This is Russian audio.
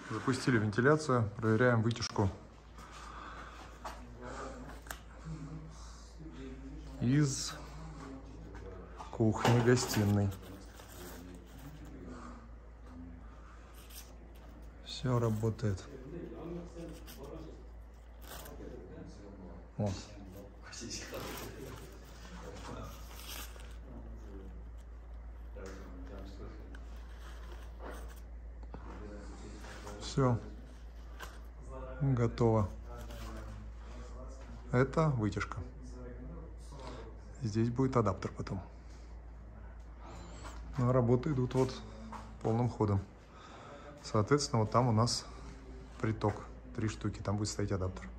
Запустили вентиляцию, проверяем вытяжку из кухни-гостиной. Все работает. Вот. Все. Готово. Это вытяжка. Здесь будет адаптер потом. Но работы идут вот полным ходом. Соответственно, вот там у нас приток. 3 штуки. Там будет стоять адаптер.